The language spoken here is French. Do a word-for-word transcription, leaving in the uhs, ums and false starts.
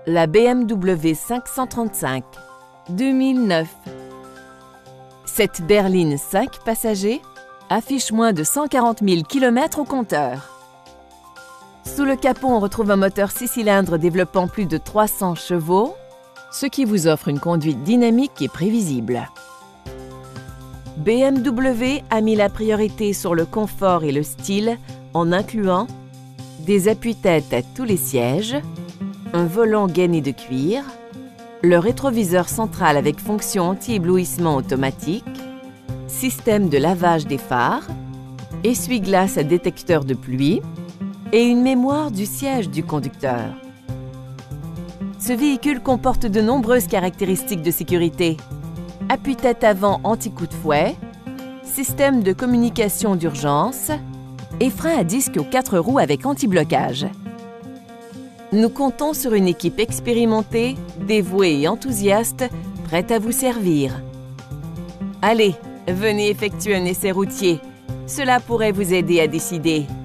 La B M W cinq cent trente-cinq, deux mille neuf. Cette berline cinq passagers affiche moins de cent quarante mille kilomètres au compteur. Sous le capot, on retrouve un moteur six cylindres développant plus de trois cents chevaux, ce qui vous offre une conduite dynamique et prévisible. B M W a mis la priorité sur le confort et le style en incluant des appuie-têtes à tous les sièges, un volant gainé de cuir, le rétroviseur central avec fonction anti-éblouissement automatique, système de lavage des phares, essuie-glace à détecteur de pluie et une mémoire du siège du conducteur. Ce véhicule comporte de nombreuses caractéristiques de sécurité. Appuie-tête avant anti-coup de fouet, système de communication d'urgence et frein à disque aux quatre roues avec anti-blocage. Nous comptons sur une équipe expérimentée, dévouée et enthousiaste, prête à vous servir. Allez, venez effectuer un essai routier. Cela pourrait vous aider à décider.